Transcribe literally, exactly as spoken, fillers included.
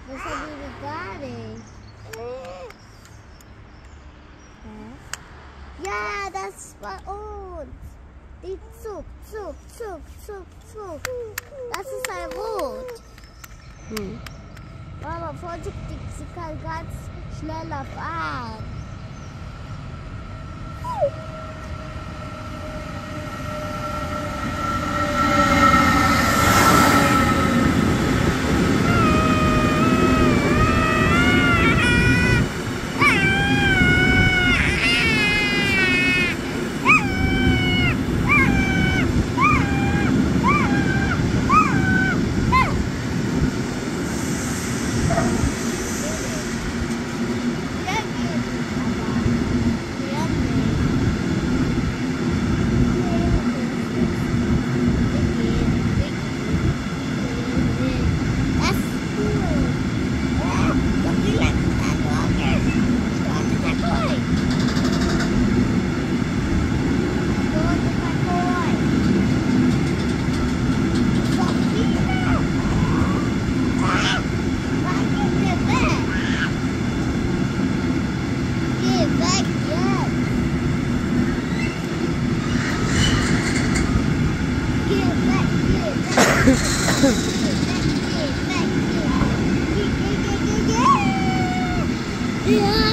Das haben wir gar nicht. Ja, das war uns. Die Zug, Zug, Zug, Zug, Zug. Das ist ein Rot. Hm. Mama, vorsichtig, sie kann ganz schneller fahren. Yeah.